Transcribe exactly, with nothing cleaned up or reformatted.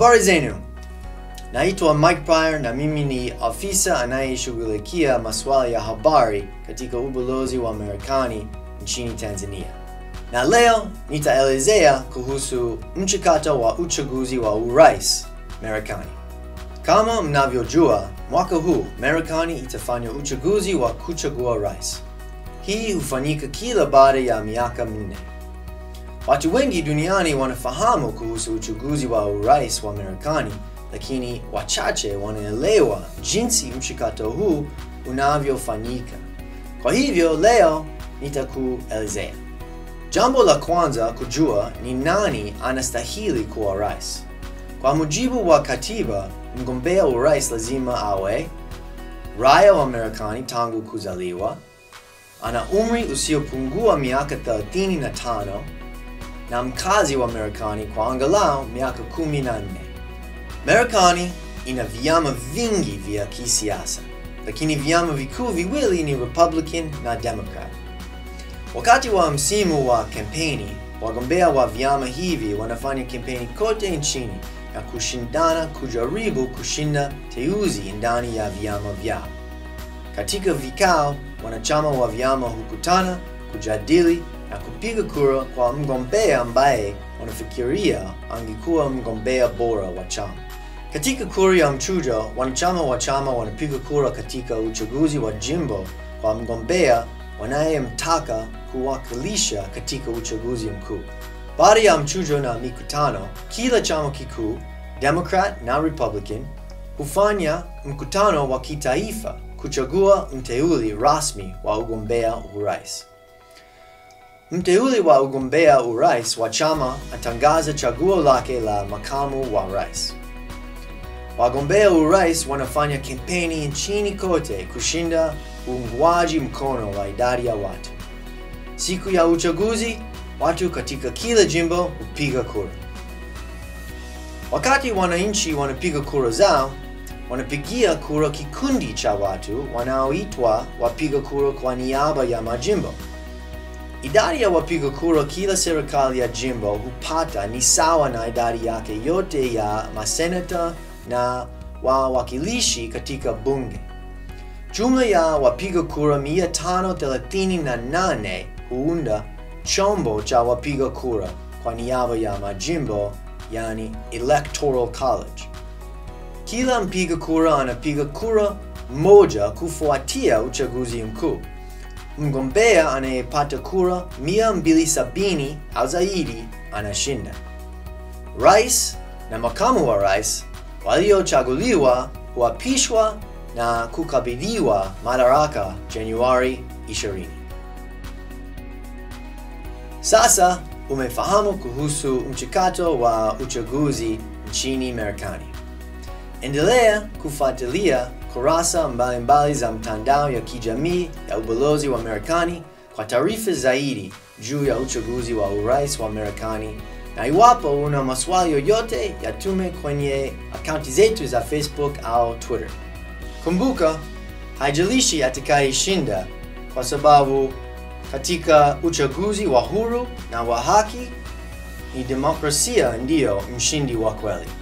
Habari zenu. Naitwa Mike Pryor na mimi ni afisa anayeshughulikia masuala ya habari katika Ubalozi wa Marekani nchini Tanzania. Na leo nitaelezea kuhusu mchakato wa uchaguzi wa Rais Marekani. Kama mnavyojua, mwaka huu Marekani itafanya uchaguzi wa kuchagua rais. Hii hufanyika kila baada ya miaka minne. Watu wengi duniani wanafahamu kuhusu uchaguzi wa urais wa Marekani, lakini wachache wanaelewa jinsi mchakato huu unavyofanyika. Kwa hivyo leo nitakuelezea. Jambo la kwanza kujua ni nani anastahili kuwa rais. Kwa mujibu wa katiba, mgombea urais lazima awe raia wa Marekani tangu kuzaliwa, ana umri usiopungua miaka thelathini na tano, na mkazi wa Marekani kwa angalau miaka kumi na nne. Marekani ina vyama vingi vya kisiasa, lakini vyama vikuu viwili ni Republican na Democrat. Wakati wa msimu wa kampeni, wagombea wa vyama hivi wanafanya kampeni kote nchini na kushindana kujaribu kushinda teuzi ndani ya vyama vyao. Katika vikao, wanachama wa vyama hukutana, kujadili na kupiga kura kwa mgombea ambaye wanafikiria angekuwa mgombea bora wa chama. Katika kura ya mchujo, wanachama wa chama wanapiga kura katika uchaguzi wa jimbo kwa mgombea wanayemtaka kuwakilisha katika uchaguzi mkuu. Baada ya mchujo na mikutano, kila chama kikuu, Democrat na Republican, hufanya mkutano wa kitaifa kuchagua mteuli rasmi wa ugombea urais. Mteuli wa ugombea urais wa chama atangaza chaguo lake la makamu wa rais. Wagombea urais wanafanya kampeni nchini kote kushinda uungwaji mkono wa idadi ya watu. Siku ya uchaguzi, watu katika kila jimbo hupiga kura. Wakati wananchi wanapiga kura zao, wanapigia kura kikundi cha watu wanaoitwa wapiga kura kwa niaba ya majimbo. Idadi ya wapiga kura kila serikali ya jimbo hupata ni sawa na idadi yake yote ya maseneta na wawakilishi katika bunge. Jumla ya wapiga kura mia tano thelathini na nane huunda chombo cha wapiga kura kwa niaba ya majimbo, yani Electoral College. Kila mpiga kura anapiga kura moja kufuatia uchaguzi mkuu. Mgombea anayepata kura mia mbili sabini au zaidi anashinda. Rais na makamu wa rais waliochaguliwa huapishwa na kukabidhiwa madaraka Januari ishirini. Sasa umefahamu kuhusu mchakato wa uchaguzi nchini Marekani. Endelea kufuatilia kurasa mbalimbali za mtandao ya kijamii ya Ubalozi wa Marekani kwa taarifa zaidi juu ya uchaguzi wa urais wa Marekani, na iwapo una maswali yoyote yatume kwenye akaunti zetu za Facebook au Twitter. Kumbuka, haijalishi atakayeshinda, kwa sababu katika uchaguzi wa huru na wa haki, ni demokrasia ndiyo mshindi wa kweli.